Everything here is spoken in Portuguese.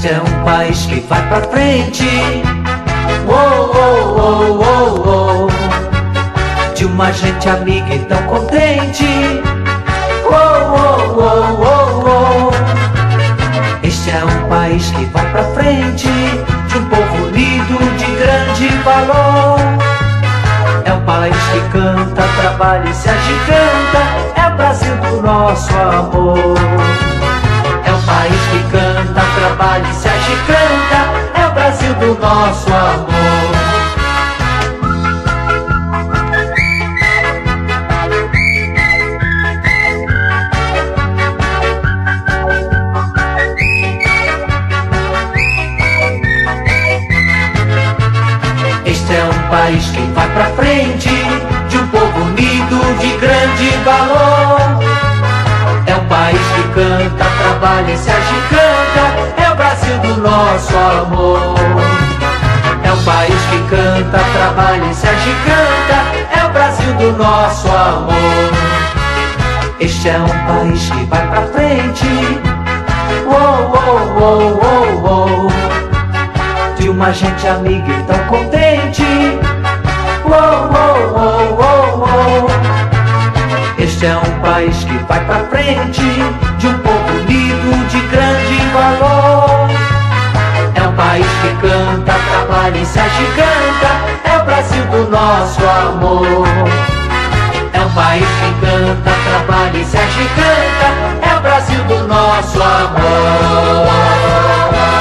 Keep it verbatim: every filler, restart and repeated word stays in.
Este é um país que vai pra frente. Oh, oh, oh, oh, oh. De uma gente amiga e tão contente. Oh, oh, oh, oh, oh. Este é um país que vai pra frente, de um povo unido de grande valor. É um país que canta, trabalha e se agiganta. É o Brasil do nosso amor. É um país que canta, trabalha e se agiganta. É o Brasil do nosso amor. Este é um país que vai pra frente, de um povo unido de grande valor. É um país que canta, trabalha e se agiganta. É o Brasil do nosso amor. É um país que canta, trabalha e se agiganta. É o Brasil do nosso amor. Este é um país que vai pra frente. Oh, oh, oh, oh, oh. De uma gente amiga e tão contente. Oh, oh, oh, oh, oh. Este é um país que vai pra frente, de um povo unido de grande valor. É um país que canta, trabalha e se agiganta. É o Brasil do nosso amor. É um país que canta, trabalha e se agiganta. É o Brasil do nosso amor.